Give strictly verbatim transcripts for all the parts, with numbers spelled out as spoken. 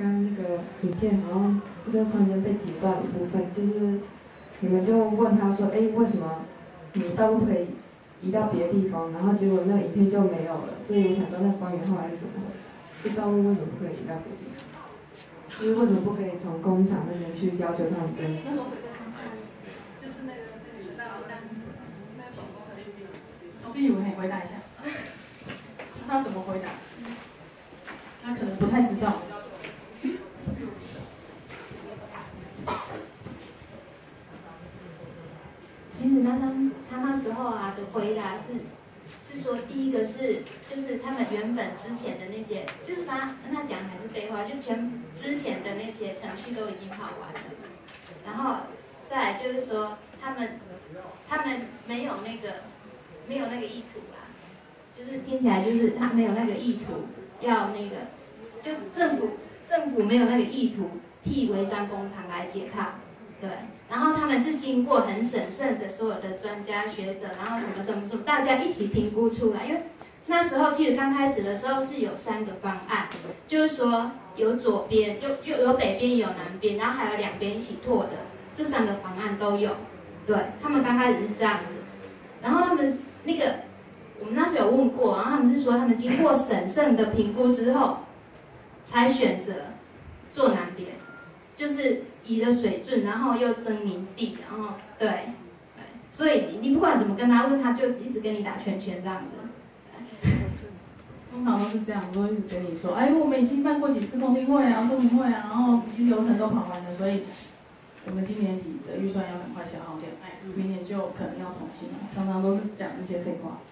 刚刚那个影片好像就突然间被截断一部分，就是你们就问他说，哎，为什么你们道路不可以移到别的地方？然后结果那个影片就没有了，所以我想知道那个官员后来是怎么回事？就道路为什么不可以移到别的地方？就是为什么不可以从工厂那边去要求他们征收？ 就是那个那个单，那个总工的例子。 周碧如可以回答一下，他怎么回答？他可能不太知道。 其实他他他那时候啊的回答是，是说第一个是就是他们原本之前的那些，就是把他跟他讲还是废话，就全之前的那些程序都已经跑完了，然后再来就是说他们他们没有那个没有那个意图啦，就是听起来就是他没有那个意图要那个，就政府政府没有那个意图替违章工厂来解套，对。然后他们是经过很审慎的所有的专家学者，然后什么什么什么，大家一起评估出来。因为那时候其实刚开始的时候是有三个方案，就是说有左边，就就有北边有南边，然后还有两边一起拓的，这三个方案都有。对，他们刚开始是这样子，然后他们那个我们那时候有问过，然后他们是说他们经过审慎的评估之后，才选择做南边，就是移了水圳，然后又增民地，然后对，对，所以你你不管怎么跟他问，他就一直跟你打圈圈这样子。 通常都是这样，都一直跟你说，哎，我们已经办过几次公听会啊、说明会啊，然后已经流程都跑完了，所以我们今年底的预算要赶快消耗掉，哎，明年就可能要重新了。常常都是讲这些废话。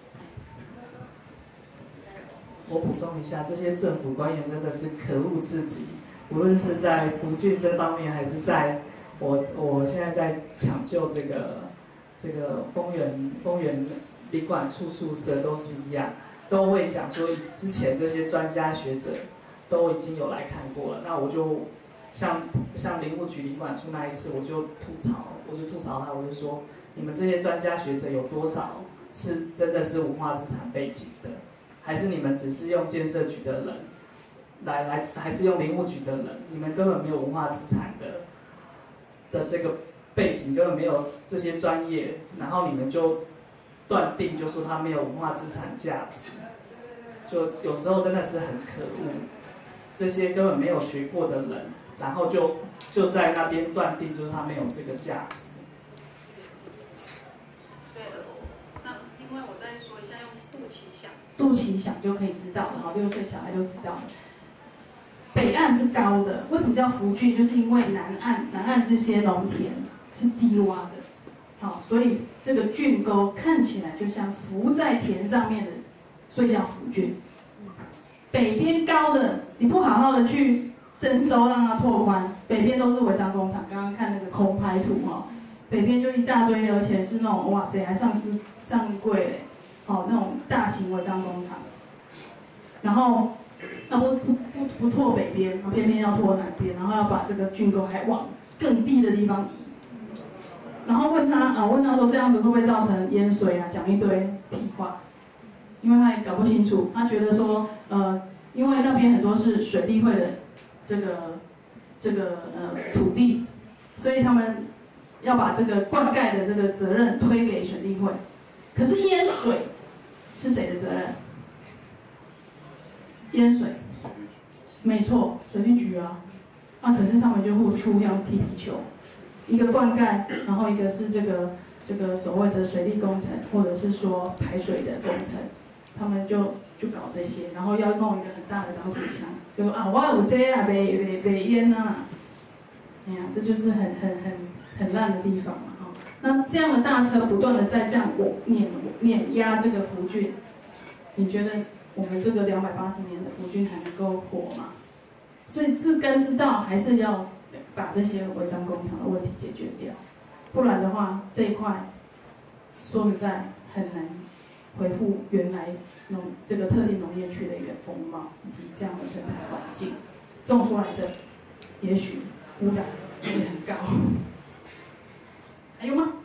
我补充一下，这些政府官员真的是可恶至极。无论是在福郡这方面，还是在我我现在在抢救这个这个丰原丰原领管处宿舍都是一样，都会讲说之前这些专家学者都已经有来看过了。那我就像像林务局领管处那一次，我就吐槽，我就吐槽他，我就说你们这些专家学者有多少是真的是文化资产背景的，还是你们只是用建设局的人？来来，还是用林务局的人，你们根本没有文化资产的的这个背景，根本没有这些专业，然后你们就断定就说他没有文化资产价值，就有时候真的是很可恶。这些根本没有学过的人，然后就就在那边断定就是他没有这个价值。 对了，那另外我再说一下，用肚脐想， 肚脐想就可以知道了，哈，六岁小孩就知道了。北岸是高的，为什么叫福郡？就是因为南岸南岸这些农田是低洼的，好，所以这个郡沟看起来就像浮在田上面的，所以叫福郡。北边高的，你不好好的去征收让它拓宽，北边都是违章工厂。刚刚看那个空拍图哈，北边就一大堆，而且是那种哇塞还上市上柜嘞，哦那种大型违章工厂，然后。他不不不不拓北边，然后偏偏要拓南边，然后要把这个郡沟还往更低的地方移。然后问他啊，问他说这样子会不会造成淹水啊？讲一堆屁话，因为他也搞不清楚，他觉得说呃，因为那边很多是水利会的这个这个呃土地，所以他们要把这个灌溉的这个责任推给水利会。可是淹水是谁的责任？淹水，没错，水利局啊，啊，可是他们就互互相踢皮球，一个灌溉，然后一个是这个这个所谓的水利工程，或者是说排水的工程，他们就就搞这些，然后要弄一个很大的导土墙，就说啊，我有这啊，北北北淹啊，哎呀，这就是很很很很烂的地方嘛，哈、哦。那这样的大车不断的在这样碾碾压这个福郡，你觉得？我们这个两百八十年的福郡还能够活吗？所以治根之道还是要把这些违章工厂的问题解决掉，不然的话这一块说实在很难恢复原来农这个特定农业区的一个风貌以及这样的生态环境，种出来的也许污染也很高。还有吗？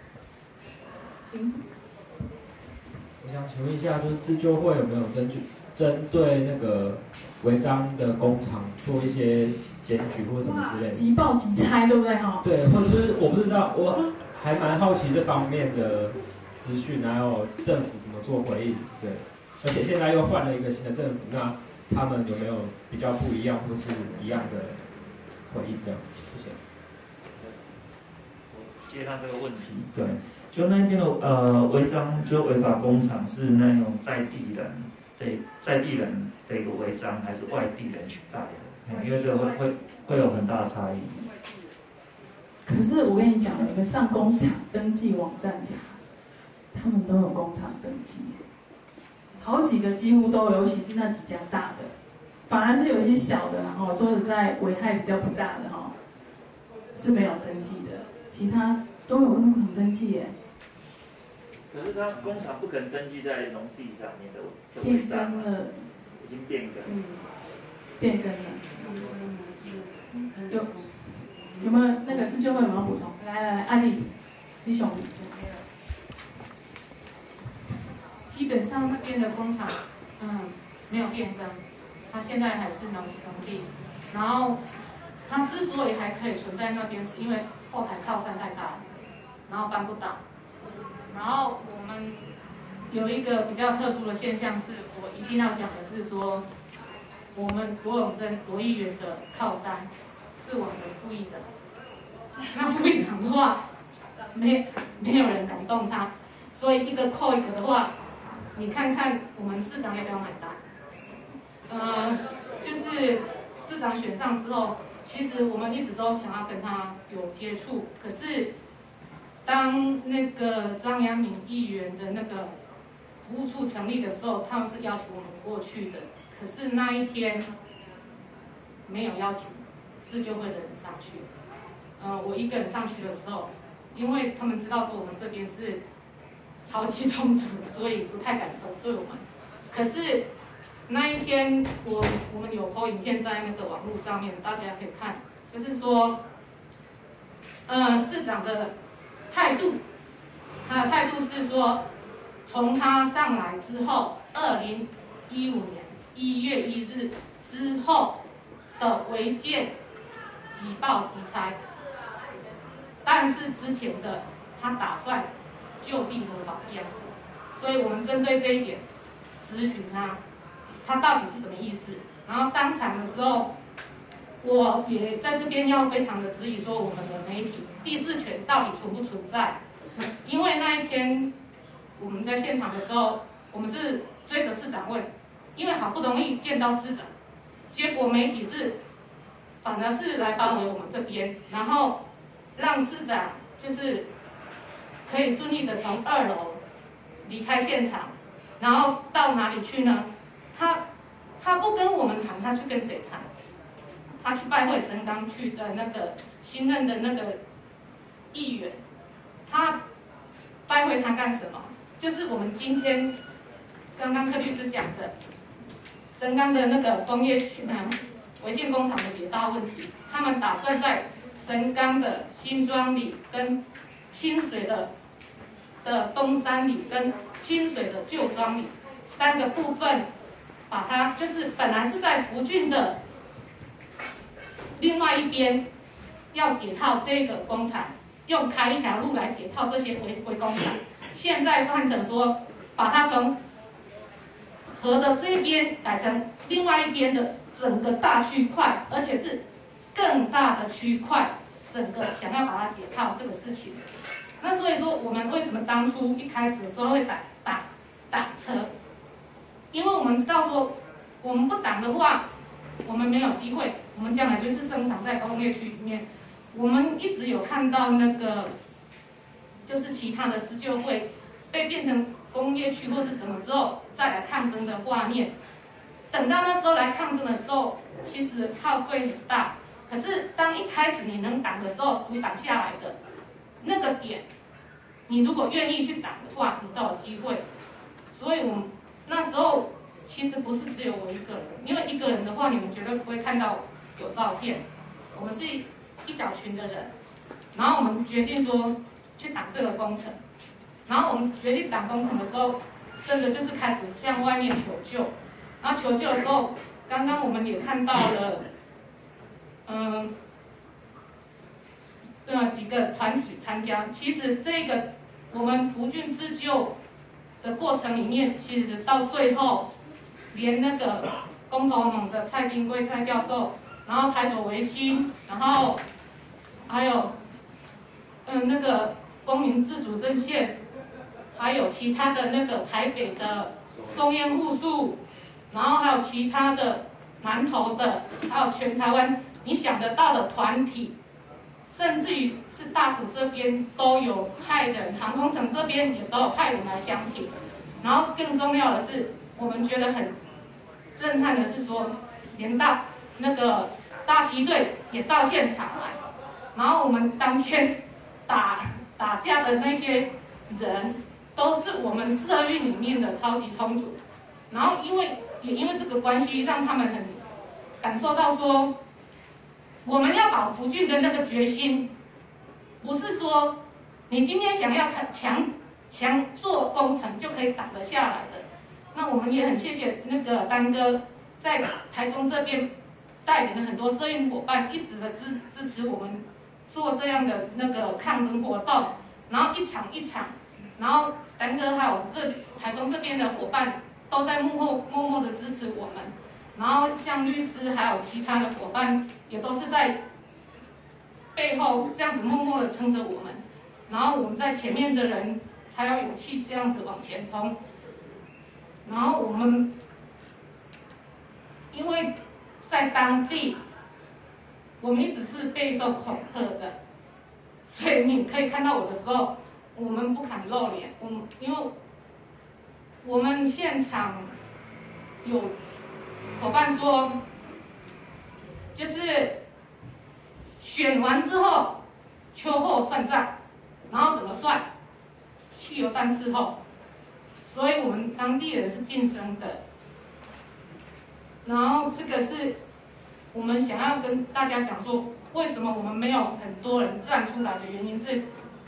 请。 我想请问一下，就是自救会有没有争取针对那个违章的工厂做一些检举或什么之类的？ 即报即拆，对不对哈？ 对，或者是我不知道，我还蛮好奇这方面的资讯，还有政府怎么做回应。对，而且现在又换了一个新的政府，那他们有没有比较不一样或是一样的回应？这样，谢谢。 接他这个问题， 对， 就那边的呃违章，就违法工厂是那种在地人，对在地人的一个违章，还是外地人取代的？嗯、因为这个会会会有很大的差异。 可是我跟你讲，你们上工厂登记网站查，他们都有工厂登记，好几个几乎都有，尤其是那几家大的，反而是有一些小的，然后说实在危害比较不大的哈，是没有登记的。其他都有工厂登记耶。 可是他工厂不肯登记在农地上面的的变违章更了， 已经变更。 嗯，变更了。有有没有那个自救会有没有补充？来来来，阿丽，李雄。 基本上那边的工厂，嗯，没有变更，它现在还是农农地。然后它之所以还可以存在那边，是因为后台靠山太大了，然后搬不倒。然后我们有一个比较特殊的现象，是我一定要讲的是说，我们罗永贞罗议员的靠山是我们的副议长。那副议长的话，没没有人敢动他，所以一个扣一个的话，你看看我们市长要不要买单？呃，就是市长选上之后，其实我们一直都想要跟他有接触，可是当那个张阳敏议员的那个服务处成立的时候，他们是邀请我们过去的，可是那一天没有邀请自救会的人上去。呃，我一个人上去的时候，因为他们知道说我们这边是超级冲突，所以不太敢得罪我们。可是那一天我我们有 po 影片在那个网络上面，大家可以看，就是说，呃，市长的态度，他的态度是说，从他上来之后，二零一五年一月一日之后的违建即报即拆。但是之前的他打算就地合法的样子，所以我们针对这一点咨询他，他到底是什么意思？然后当场的时候，我也在这边要非常的质疑说我们的媒体第四权到底存不存在？因为那一天我们在现场的时候，我们是追着市长问，因为好不容易见到市长，结果媒体是反而是来包围我们这边，然后让市长就是可以顺利的从二楼离开现场，然后到哪里去呢？他他不跟我们谈，他去跟谁谈？他去拜会神冈区的那个新任的那个议员，他拜会他干什么？就是我们今天刚刚柯律师讲的神冈的那个工业区呢，违建工厂的解道问题，他们打算在神冈的新庄里跟清水的的东山里跟清水的旧庄里三个部分，把它就是本来是在福郡的另外一边要解套这个工厂，用开一条路来解套这些违违工厂，现在换成说把它从河的这边改成另外一边的整个大区块，而且是更大的区块，整个想要把它解套这个事情。那所以说，我们为什么当初一开始的时候会打打挡车？因为我们知道说，我们不挡的话，我们没有机会，我们将来就是生长在工业区里面。我们一直有看到那个，就是其他的自救会被变成工业区或是什么之后再来抗争的画面。等到那时候来抗争的时候，其实靠柜很大，可是当一开始你能挡的时候，阻挡下来的那个点，你如果愿意去挡的话，你都有机会。所以我们那时候其实不是只有我一个人，因为一个人的话，你们绝对不会看到有照片。我们是一小群的人，然后我们决定说去挡这个工程。然后我们决定挡工程的时候，真的就是开始向外面求救。 然后求救的时候，刚刚我们也看到了，嗯，呃几个团体参加。其实这个我们福郡自救的过程里面，其实到最后，连那个公投盟的蔡金贵蔡教授，然后台左维新，然后还有嗯那个公民自主阵线，还有其他的那个台北的松烟户数，然后还有其他的南投的，还有全台湾你想得到的团体，甚至于是大埔这边都有派人，航空城这边也都有派人来相挺。然后更重要的是，我们觉得很震撼的是说，连大那个大旗队也到现场来，然后我们当天打打架的那些人，都是我们社运里面的超级冲突。然后因为也因为这个关系，让他们很感受到说，我们要保福郡的那个决心，不是说你今天想要强强做工程就可以打得下来的。那我们也很谢谢那个丹哥在台中这边带领了很多社运伙伴，一直的支支持我们做这样的那个抗争活动，然后一场一场，然后丹哥还有这台中这边的伙伴都在幕后默默的支持我们，然后像律师还有其他的伙伴也都是在背后这样子默默的撑着我们，然后我们在前面的人才有勇气这样子往前冲。然后我们因为在当地，我们一直是备受恐吓的，所以你可以看到我的时候，我们不敢露脸。我们因为我们现场有伙伴说，就是选完之后秋后算账，然后怎么算？汽油弹事后。所以我们当地人是晋升的，然后这个是我们想要跟大家讲说，为什么我们没有很多人站出来的原因是，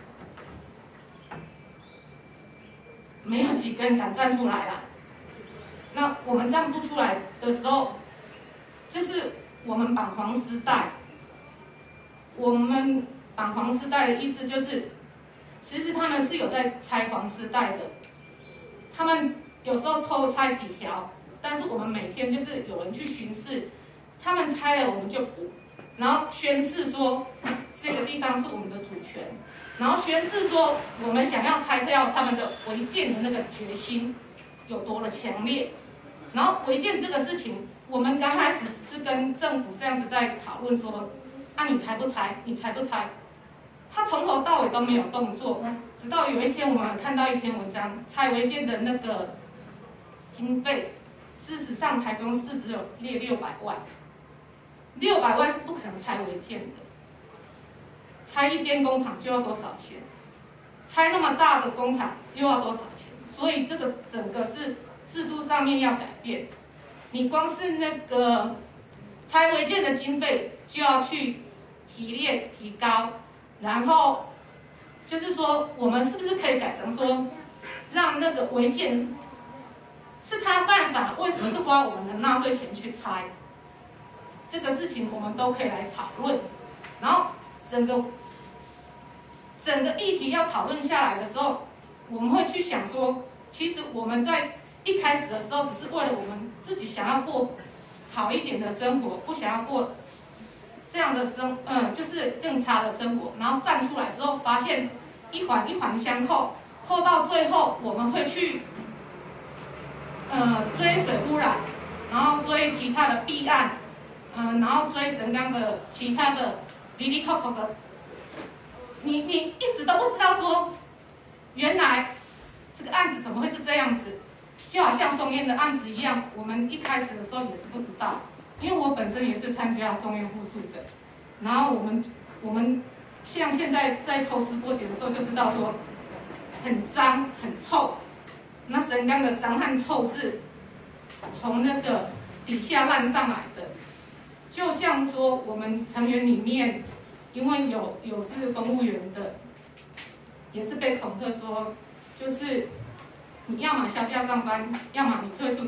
没有几个人敢站出来啦。那我们站不出来的时候，就是我们绑黄丝带。我们绑黄丝带的意思就是，其实他们是有在拆黄丝带的。他们有时候偷拆几条，但是我们每天就是有人去巡视，他们拆了我们就补，然后宣示说这个地方是我们的主权，然后宣示说我们想要拆掉他们的违建的那个决心有多么强烈。然后违建这个事情，我们刚开始只是跟政府这样子在讨论说，啊你拆不拆？你拆不拆？他从头到尾都没有动作。直到有一天，我们看到一篇文章，拆违建的那个经费，事实上台中市只有列六百万，六百万是不可能拆违建的。拆一间工厂就要多少钱？拆那么大的工厂又要多少钱？所以这个整个是制度上面要改变。你光是那个拆违建的经费就要去提炼提高，然后。就是说，我们是不是可以改成说，让那个违建是他犯法，为什么是花我们的纳税钱去拆？这个事情我们都可以来讨论。然后整个整个议题要讨论下来的时候，我们会去想说，其实我们在一开始的时候，只是为了我们自己想要过好一点的生活，不想要过。这样的生，嗯，就是更差的生活，然后站出来之后，发现一环一环相扣，扣到最后，我们会去，呃，追水污染，然后追其他的弊案，嗯、呃，然后追神冈的其他的哩哩扣扣的，你你一直都不知道说，原来这个案子怎么会是这样子，就好像松烟的案子一样，我们一开始的时候也是不知道。因为我本身也是参加松烟户数的，然后我们我们像现在在抽丝剥茧的时候就知道说，很脏很臭，那神冈的脏和臭是从那个底下烂上来的，就像说我们成员里面，因为有有是公务员的，也是被恐吓说，就是你要么下架上班，要么你退出怎么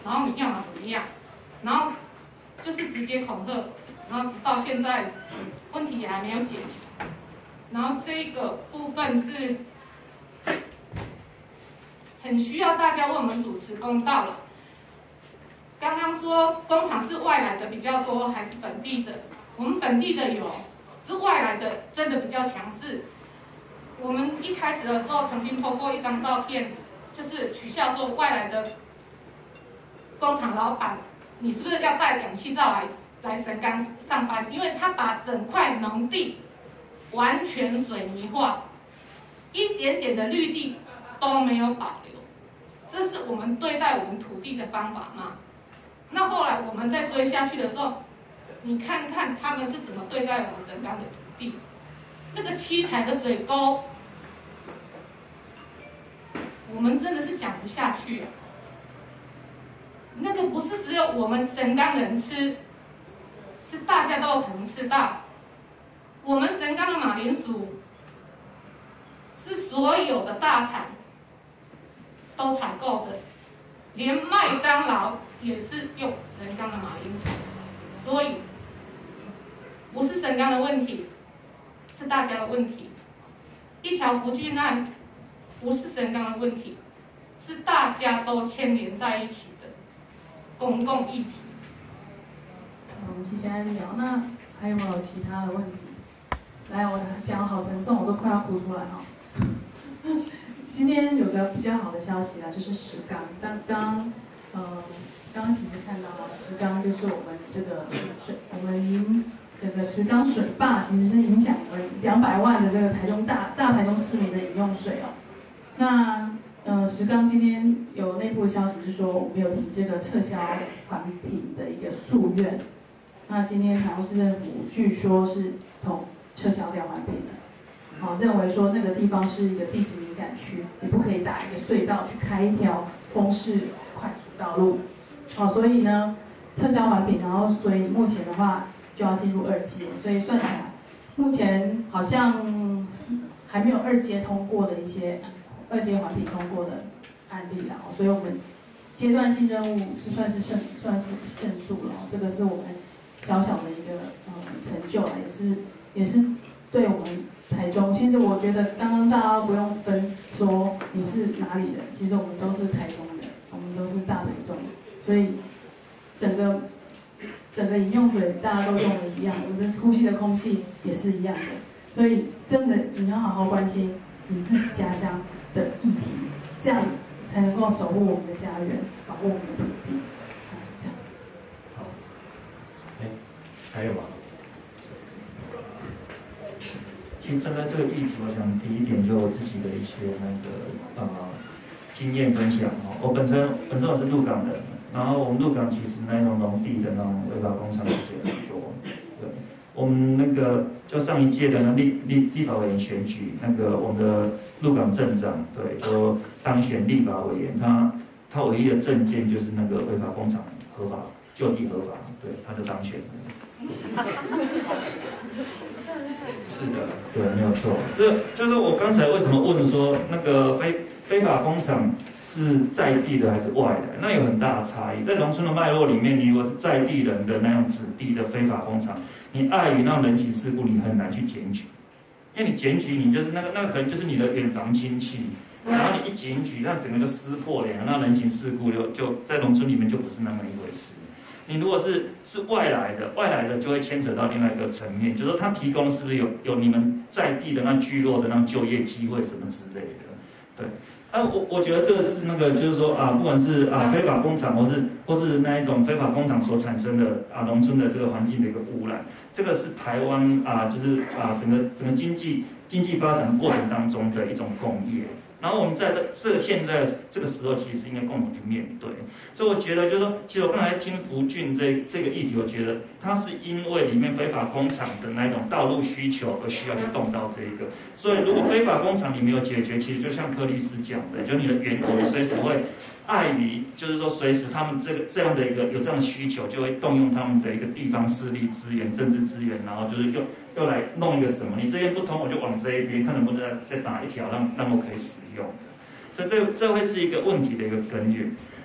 然后你要么怎么样，然后就是直接恐吓，然后直到现在问题也还没有解决。然后这个部分是很需要大家为我们主持公道了。刚刚说工厂是外来的比较多还是本地的？我们本地的有，是外来的真的比较强势。我们一开始的时候曾经透过一张照片，就是取笑说外来的工厂老板，你是不是要戴氧气罩来来神冈上班？因为他把整块农地完全水泥化，一点点的绿地都没有保留，这是我们对待我们土地的方法吗？那后来我们在追下去的时候，你看看他们是怎么对待我们神冈的土地，那个七彩的水沟，我们真的是讲不下去啊。那个不是只有我们神冈人吃，是大家都有可能吃到。我们神冈的马铃薯是所有的大厂都采购的，连麦当劳也是用神冈的马铃薯，所以不是神冈的问题，是大家的问题。一条福郡案不是神冈的问题，是大家都牵连在一起的公共议题。 好，谢谢安聊。那还有没有其他的问题？来，我讲得好沉重，我都快要哭出来哈。今天有个比较好的消息啦，就是石冈。刚刚，呃，刚刚其实看到了石冈，就是我们这个水，我们临整个石冈水坝其实是影响我们两百万的这个台中大大台中市民的饮用水哦。那呃，石冈今天有内部的消息是说，我们有提这个撤销环评的一个诉愿。那今天台中市政府据说是同撤销掉环评的。好，认为说那个地方是一个地质敏感区，你不可以打一个隧道去开一条风势快速道路。好，所以呢，撤销环评，然后所以目前的话就要进入二阶，所以算起来，目前好像还没有二阶通过的一些二阶环评通过的案例啦。所以我们阶段性任务是算是胜算是胜诉了，这个是我们小小的一个呃成就啦，也是也是对我们。台中，其实我觉得刚刚大家不用分说你是哪里人，其实我们都是台中人，我们都是大台中，所以整个整个饮用水大家都用的一样，我们的呼吸的空气也是一样的，所以真的你要好好关心你自己家乡的议题，这样才能够守护我们的家园，保护我们的土地。好，这样。 好，哎，还有吗？ 其实针对这个议题，我想第一点就我自己的一些那个呃经验分享哦。我本身本身我是鹿港人，然后我们鹿港其实那种农地的那种违法工厂其实也很多。对，我们那个就上一届的那立立立法委员选举，那个我们的鹿港镇长对就当选立法委员，他他唯一的政见就是那个违法工厂合法就地合法，对，他就当选了。是的，对，没有错。这就是我刚才为什么问说那个非非法工厂是在地的还是外的？那有很大的差异。在农村的脉络里面，你如果是在地人的那种子弟的非法工厂，你碍于那种人情世故，你很难去检举，因为你检举，你就是那个那个可能就是你的远房亲戚，然后你一检举，那整个就撕破脸，那人情世故就就在农村里面就不是那么一回事。你如果是是外来的，外来的就会牵扯到另外一个层面，就是说他提供是不是有有你们在地的那聚落的那就业机会什么之类的，对。啊，我我觉得这个是那个就是说啊，不管是啊非法工厂，或是或是那一种非法工厂所产生的啊农村的这个环境的一个污染，这个是台湾啊就是啊整个整个经济经济发展过程当中的一种共业。然后我们在这现在这个时候，其实是应该共同去面对。所以我觉得，就是说，其实我刚才听福俊这这个议题，我觉得它是因为里面非法工厂的那种道路需求而需要去动到这一个。所以如果非法工厂你没有解决，其实就像柯律师讲的，就你的源头随时会碍于，就是说随时他们这个这样的一个有这样的需求，就会动用他们的一个地方势力资源、政治资源，然后就是又又来弄一个什么，你这边不通，我就往这一边，看能不能再再打一条，让让我可以使用。所以这这会是一个问题的一个根源。那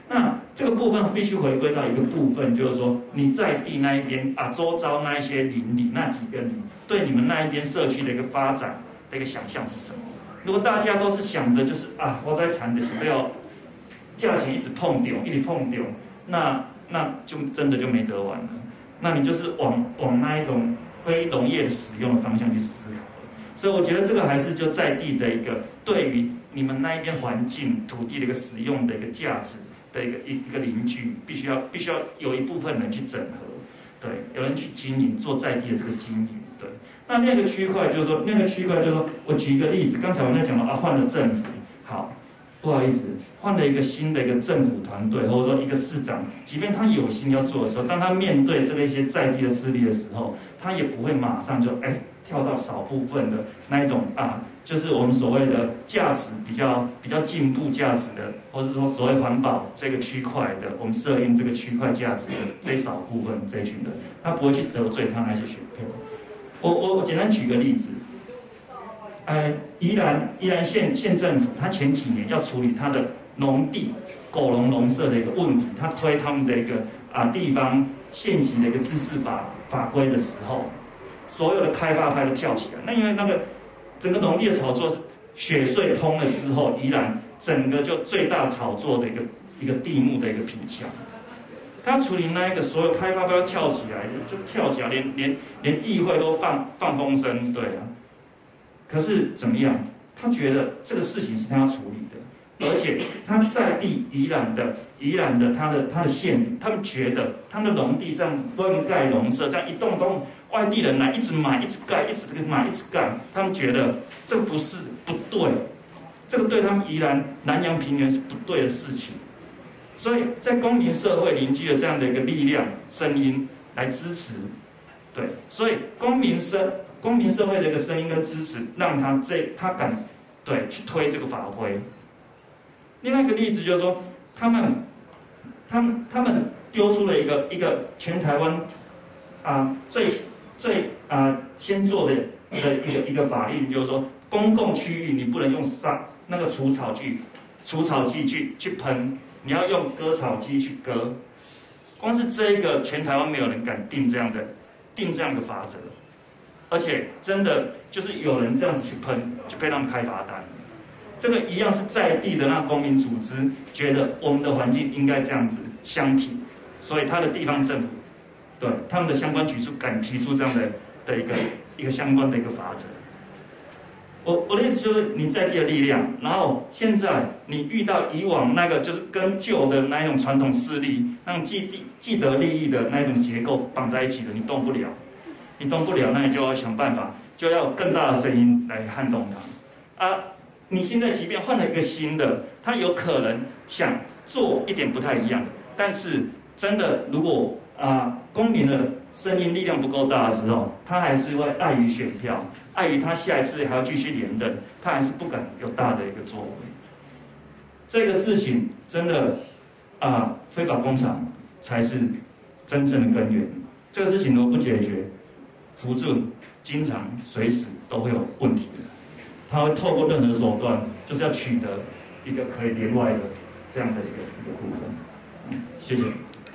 这个部分必须回归到一个部分，就是说你在地那一边啊，周遭那一些邻里那几个里，对你们那一边社区的一个发展的一个想象是什么？如果大家都是想着就是啊，我在产的是不要价钱一直碰丢，一直碰丢，那那就真的就没得玩了。那你就是往往那一种非农业使用的方向去思考。所以我觉得这个还是就在地的一个对于你们那一边环境土地的一个使用的一个价值的一个一一个凝聚，必须要必须要有一部分人去整合，对，有人去经营做在地的这个经营，对。那那个区块就是说，那个区块就是说我举一个例子，刚才我在讲到啊，换了政府，好，不好意思，换了一个新的一个政府团队，或者说一个市长，即便他有心要做的时候，当他面对这个一些在地的势力的时候，他也不会马上就哎跳到少部分的那一种啊，就是我们所谓的价值比较比较进步价值的，或是说所谓环保这个区块的，我们设定这个区块价值的这少部分这一群人，他不会去得罪他那些选票。我我我简单举个例子，呃，宜兰宜兰县县政府，他前几年要处理他的农地狗笼笼舍的一个问题，他推他们的一个啊地方县级的一个自治法法规的时候，所有的开发派都跳起来。那因为那个整个农地的炒作是雪隧通了之后，宜兰整个就最大炒作的一个一个地目的一个品项。他处理那一个所有开发票跳起来，就跳起来，连连连议会都放放风声，对啊。可是怎么样？他觉得这个事情是他要处理的，而且他在地宜兰的宜兰的他的他的县民，他们觉得他的农地这样乱盖农舍，这样一栋栋外地人来一直买，一直盖，一直买，一直盖，他们觉得这不是不对，这个对他们宜兰南洋平原是不对的事情。所以在公民社会凝聚了这样的一个力量、声音来支持，对，所以公民社公民社会的一个声音跟支持，让他这他敢对去推这个法规。另外一个例子就是说，他们他们他们丢出了一个一个全台湾啊最最啊先做的的一个一个法令，就是说公共区域你不能用杀那个除草剂除草剂去去喷。你要用割草机去割，光是这一个，全台湾没有人敢定这样的定这样的法则，而且真的就是有人这样子去喷，就被他们开罚单。这个一样是在地的那公民组织觉得我们的环境应该这样子相挺，所以他的地方政府对他们的相关局处敢提出这样的的一个一个相关的一个法则。我我的意思就是，你在地的力量，然后现在你遇到以往那个就是跟旧的那一种传统势力、那种既地既得利益的那一种结构绑在一起的，你动不了，你动不了，那你就要想办法，就要有更大的声音来撼动它。啊，你现在即便换了一个新的，他有可能想做一点不太一样，但是真的如果啊公民的声音力量不够大的时候，他还是会碍于选票，碍于他下一次还要继续连任，他还是不敢有大的一个作为。这个事情真的啊，非法工厂才是真正的根源。这个事情如果不解决，福俊经常随时都会有问题的。他会透过任何手段，就是要取得一个可以连外的这样的一个一个部分。嗯，谢谢。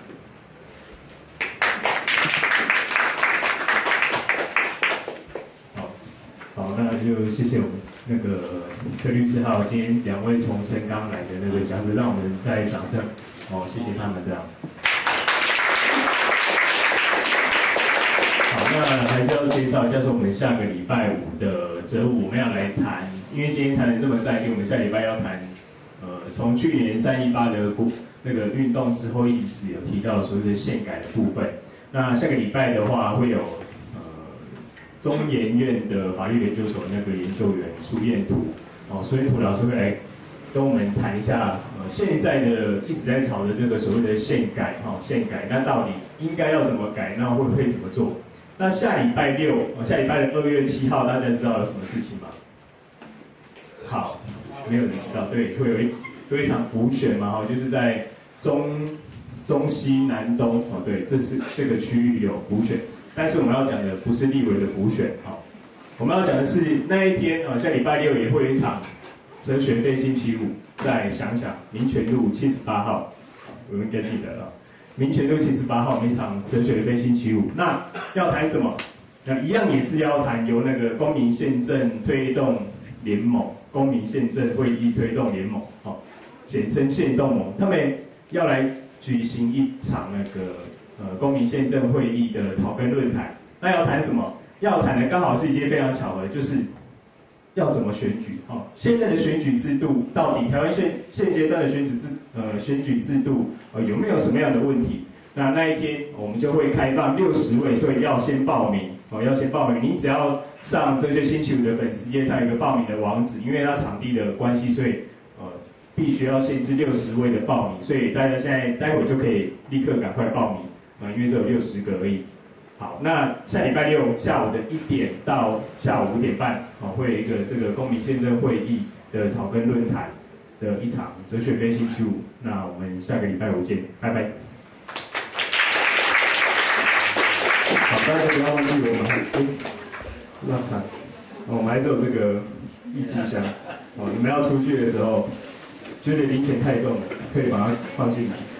好，那就谢谢我们那个柯律师，还有今天两位从深冈来的那个讲者，让我们再掌声，哦，谢谢他们这样。好，那还是要介绍一下，说我们下个礼拜五的折五我们要来谈，因为今天谈的这么在地，我们下礼拜要谈，呃，从去年三一八的那个运动之后一直有提到所谓的宪改的部分，那下个礼拜的话会有。中研院的法律研究所那个研究员苏彦图，哦，苏彦图老师会来跟我们谈一下，呃，现在的一直在吵的这个所谓的宪改，哈、哦，宪改，那到底应该要怎么改？那会不会怎么做？那下礼拜六，哦，下礼拜的二月七号，大家知道有什么事情吗？好，没有人知道，对，会有一有一场补选嘛，哈、哦，就是在中中西南东，哦，对，这是这个区域有补选。但是我们要讲的不是立委的补选，好，我们要讲的是那一天啊，下礼拜六也会有一场哲学非星期五，在想想民权路七十八号。 我们应该记得了。民权路七十八号每场哲学非星期五，那要谈什么？那一样也是要谈由那个公民宪政推动联盟、公民宪政会议推动联盟，哦，简称宪动盟，他们要来举行一场那个呃公民宪政会议的草根论坛。那要谈什么？要谈的刚好是一件非常巧合，就是要怎么选举。哦，现在的选举制度到底台湾现现阶段的选举制呃选举制度呃有没有什么样的问题？那那一天我们就会开放六十位，所以要先报名哦，要先报名。你只要上哲学星期五的粉丝页，它有一个报名的网址，因为它场地的关系，所以呃必须要限制六十位的报名，所以大家现在待会就可以立刻赶快报名啊、呃，因为只有六十个而已。好，那下礼拜六下午的一点到下午五点半，哦，会有一个这个公民宪政会议的草根论坛的一场哲学非星期五。那我们下个礼拜五见，拜拜。好，大家不要忘记我们还哎，那惨，我们还是有这个易具箱，哦，你们要出去的时候，觉得零钱太重了，可以把它放进来。